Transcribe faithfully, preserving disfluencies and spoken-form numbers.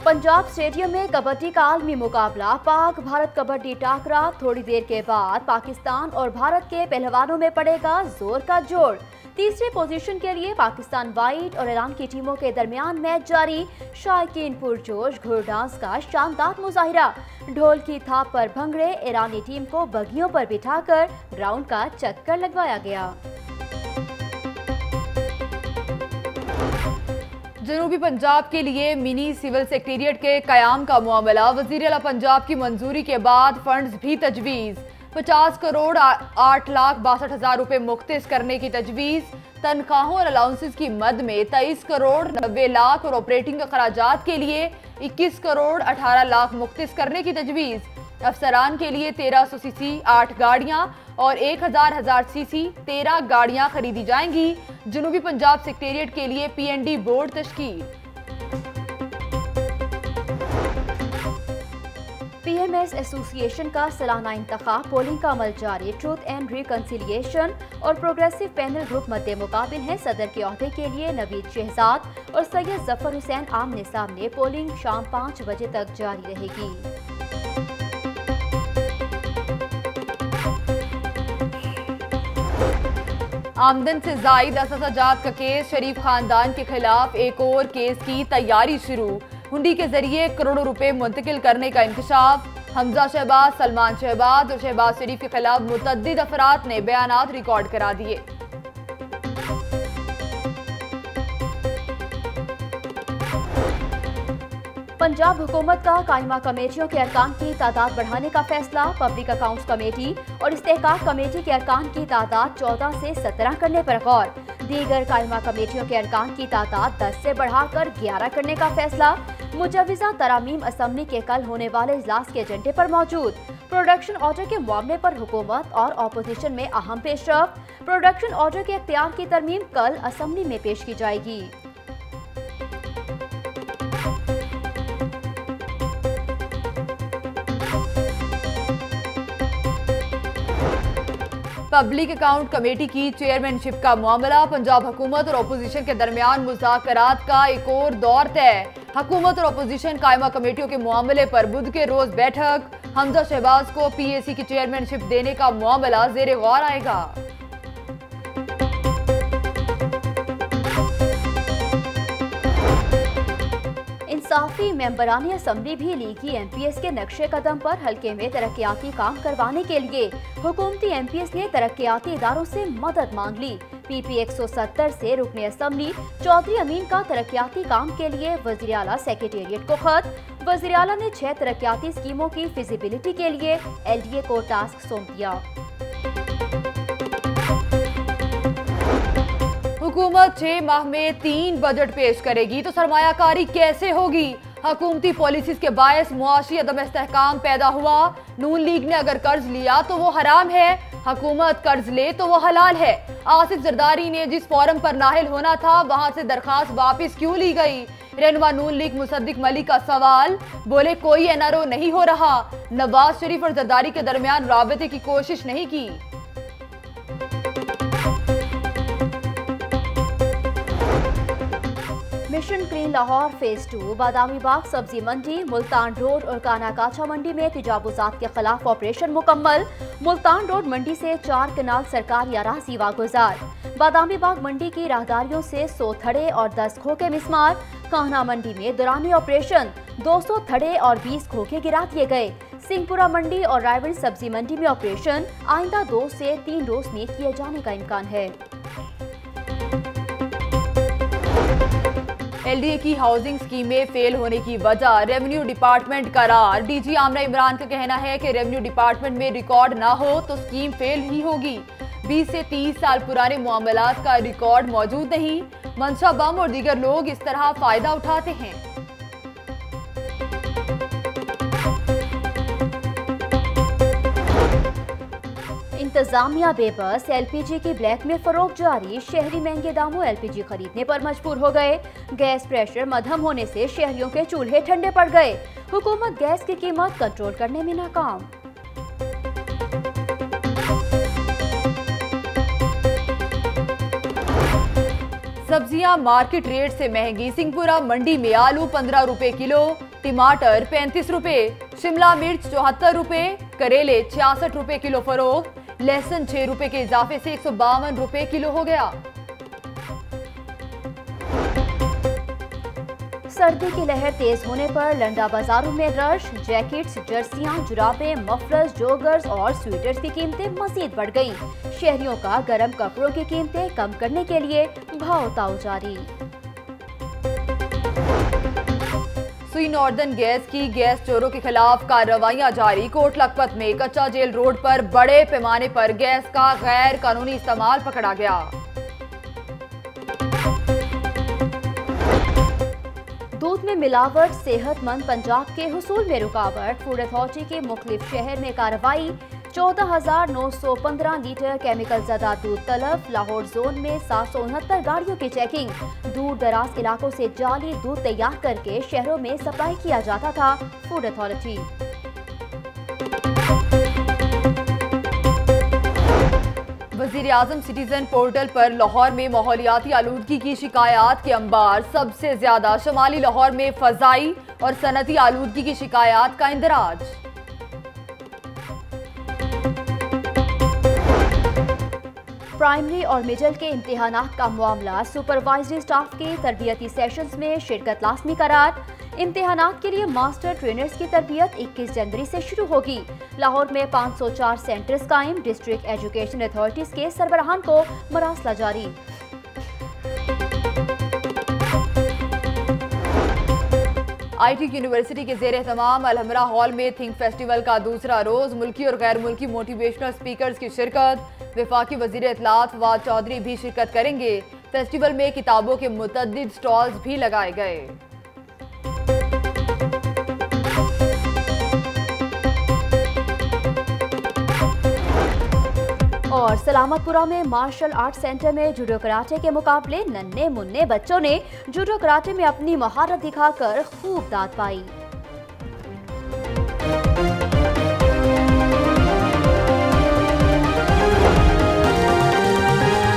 Punjab stadium में कबड्डी का आलमी मुकाबला, पाक भारत कबड्डी टाकरा। थोड़ी देर के बाद पाकिस्तान और भारत के पहलवानों में पड़ेगा जोर का जोड़। तीसरे पोजीशन के लिए पाकिस्तान वाइट और ईरान की टीमों के दरमियान मैच जारी। शायकीन पुरजोश घोड़ डांस का शानदार मुजाहिरा। ढोल की थाप पर भंगड़े ईरानी टीम को बगियों पर बिठाकर ग्राउंड का चक्कर लगवाया गया। जनूबी पंजाब के लिए मिनी सिविल सेक्रेटेरिएट के कयाम का मामला, वज़ीर आला पंजाब की मंजूरी के बाद फंड्स भी तजवीज़। पचास करोड़ आठ लाख बासठ हजार रुपए मुख्तिस करने की तजवीज़। तनख्वाहों और अलाउंसेस की मद में तेईस करोड़ नब्बे लाख और ऑपरेटिंग अखराजात के लिए इक्कीस करोड़ अठारह लाख मुख्तिस करने की तजवीज़। अफसरान के लिए तेरह सौ सीसी आठ गाड़ियां और एक हजार हजार सीसी तेरह गाड़ियां खरीदी जाएंगी। जनूबी पंजाब सेक्रेटेरिएट के लिए पीएनडी बोर्ड तश्कील। पीएमएस एसोसिएशन का सालाना इंतखाब, पोलिंग का अमल जारी। ट्रूथ एंड रिकंसिलिएशन और प्रोग्रेसिव पैनल ग्रुप मद्दे मुकाबिल है। सदर के ओहदे के लिए नवीद शहजाद और सैयद जफर हुसैन आमने सामने। पोलिंग शाम पाँच बजे तक जारी रहेगी। आमदन से जायद अससाजात का केस, शरीफ खानदान के खिलाफ एक और केस की तैयारी शुरू। हुंडी के जरिए करोड़ों रुपए मुंतकिल करने का इंकशाफ। हमजा शहबाज, सलमान शहबाज और शहबाज शरीफ के खिलाफ मुतअद्दिद अफराद ने बयानात रिकॉर्ड करा दिए। पंजाब हुकूमत का कायमा कमेटियों के अरकान की तादाद बढ़ाने का फैसला। पब्लिक अकाउंट्स कमेटी और इस्तेहकाक कमेटी के अरकान की तादाद चौदह से सत्रह करने पर गौर। दीगर कायमा कमेटियों के अरकान की तादाद दस से बढ़ाकर ग्यारह करने का फैसला। मुजव्विज़ा तरामीम असम्बली के कल होने वाले इजलास के एजेंडे पर मौजूद। प्रोडक्शन ऑर्डर के मामले पर हुकूमत और अपोजिशन में अहम पेशरफ्त। प्रोडक्शन ऑर्डर के इख्तियार की तरमीम कल असम्बली में पेश की जाएगी। पब्लिक अकाउंट कमेटी की चेयरमैनशिप का मामला, पंजाब हुकूमत और अपोजिशन के दरमियान मुज़ाकरात का एक और दौर तय। हुकूमत और अपोजिशन कायमा कमेटियों के मामले पर बुध के रोज बैठक। हमजा शहबाज को पीएसी की चेयरमैनशिप देने का मामला जेर गौर आएगा। इंसाफी मेंबरानी असम्बली भी लीगी एमपीएस के नक्शे कदम पर हल्के में तरक्याती काम करवाने के लिए हुकूमती एमपीएस ने तरक्याती इदारों से मदद मांग ली। पीपी एक सौ सत्तर से रुकने असम्बली चौधरी अमीन का तरक्याती काम के लिए वज़ीर आला सेक्रेटेरिएट को खत। वज़ीर आला ने छह तरक्याती स्कीमों की फिजिबिलिटी के लिए एलडीए को टास्क सौंप दिया। हुकूमत छह माह में तीन बजट पेश करेगी तो सरमायाकारी कैसे होगी? हुकूमती पॉलिसीज के बायस मुआशी अदम इस्तेहकाम पैदा हुआ। नून लीग ने अगर कर्ज लिया तो वो हराम है, हुकूमत कर्ज ले तो वो हलाल है। आसिफ जरदारी ने जिस फॉरम पर नाहिल होना था वहां से दरखास्त वापस क्यों ली गई? रहनुमा नून लीग मुसद्दिक मलिक का सवाल, बोले कोई एनआरओ नहीं हो रहा। नवाज शरीफ और जरदारी के दरमियान राबते की कोशिश नहीं की। Mission clean Lahore phase two, Badami Bagh Sabzi Mandi, Multan road और कानाकाछा मंडी में तजावुजात के खिलाफ ऑपरेशन मुकम्मल। मुल्तान रोड मंडी से चार कनाल सरकारी अराजी वागुजार। बादामी बाग मंडी की राहदारियों से सौ थड़े और दस खोखे मिसमार। कान्हा मंडी में दौरान ऑपरेशन दो सौ थड़े और बीस खोखे गिरा दिए गए। सिंहपुरा मंडी और रायगढ़ सब्जी मंडी में ऑपरेशन आइंदा दो से तीन रोज में किए जाने का इम्कान है। एलडीए की हाउसिंग स्कीमें फेल होने की वजह रेवेन्यू डिपार्टमेंट करार। डीजी आमना इमरान का कहना है कि रेवेन्यू डिपार्टमेंट में रिकॉर्ड ना हो तो स्कीम फेल ही होगी। बीस से तीस साल पुराने मामलात का रिकॉर्ड मौजूद नहीं। मंशा बम और दीगर लोग इस तरह फायदा उठाते हैं। इंतजामिया बेबस, एलपीजी की ब्लैक में फरोख्त जारी। शहरी महंगे दामों एलपीजी खरीदने पर मजबूर हो गए। गैस प्रेशर मध्यम होने से शहरियों के चूल्हे ठंडे पड़ गए। हुकूमत गैस की कीमत कंट्रोल करने में नाकाम। सब्जियां मार्केट रेट से महंगी। सिंहपुरा मंडी में आलू पंद्रह रुपए किलो, टमाटर पैंतीस रुपए, शिमला मिर्च चौहत्तर रुपए, करेले छियासठ रुपए किलो फरोख्त, लहसुन छह रुपए के इजाफे से एक सौ बावन रुपए किलो हो गया। सर्दी की लहर तेज होने पर लंडा बाजारों में रश, जैकेट्स, जर्सियां, जुराबें, मफलर्स, जोगर्स और स्वेटर्स की कीमतें मजीद बढ़ गईं। शहरियों का गर्म कपड़ों की कीमतें कम करने के लिए भाव ताव जारी। सुई नॉर्दर्न गैस की गैस चोरों के खिलाफ कार्रवाइयां जारी। कोट लखपत में कच्चा जेल रोड पर बड़े पैमाने पर गैस का गैर कानूनी इस्तेमाल पकड़ा गया। दूध में मिलावट, सेहतमंद पंजाब के हुसूल में रुकावट। फूड अथॉरिटी के मुख्तलिफ शहर में कार्रवाई। चौदह हजार नौ सौ पंद्रह लीटर केमिकल ज़दा दूध तलब। लाहौर जोन में सात सौ उनहत्तर गाड़ियों की चेकिंग। दूर दराज इलाकों से जाली दूध तैयार करके शहरों में सप्लाई किया जाता था। Food authority. वज़ीर आज़म सिटीजन पोर्टल पर लाहौर में माहौलियाती आलूदगी की शिकायत के अंबार। सबसे ज्यादा शुमाली लाहौर में फजाई और सनती आलूदगी की शिकायत का इंदराज। प्राइमरी और मिडिल के इम्तिहानात का मामला। सुपरवाइजरी स्टाफ के तरबियती सेशंस में शिरकत लाजमी करार। इम्तिहानात के लिए मास्टर ट्रेनर्स की तरबियत इक्कीस जनवरी से शुरू होगी। लाहौर में पाँच सौ चार सेंटर्स कायम। डिस्ट्रिक्ट एजुकेशन अथॉरिटीज के सरबराहान को मरासला जारी। आई टी यूनिवर्सिटी के जेर एहतमाम अलहमरा हॉल में थिंक फेस्टिवल का दूसरा रोज। मुल्की और गैर मुल्की मोटिवेशनल स्पीकर्स की शिरकत। वफाकी वजीर इत्तलात फवाद चौधरी भी शिरकत करेंगे। फेस्टिवल में किताबों के मुतअद्दिद स्टॉल्स भी लगाए गए। और सलामतपुरा में मार्शल आर्ट सेंटर में जूडो कराटे के मुकाबले। नन्हे मुन्ने बच्चों ने जूडो कराटे में अपनी महारत दिखाकर खूब दाद पाई।